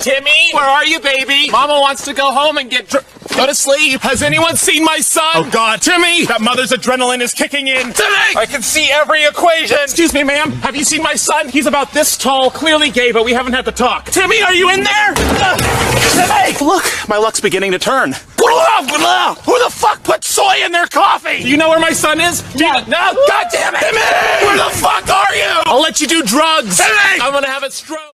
Timmy, where are you, baby? Mama wants to go home and go to sleep. Has anyone seen my son? Oh, God. Timmy! That mother's adrenaline is kicking in. Timmy! I can see every equation. Excuse me, ma'am. Have you seen my son? He's about this tall, clearly gay, but we haven't had the talk. Timmy, are you in there? Timmy! Look, my luck's beginning to turn. Who the fuck put soy in their coffee? Do you know where my son is? No! God damn it! Timmy! Where the fuck are you? I'll let you do drugs. Timmy! I'm gonna have a stroke.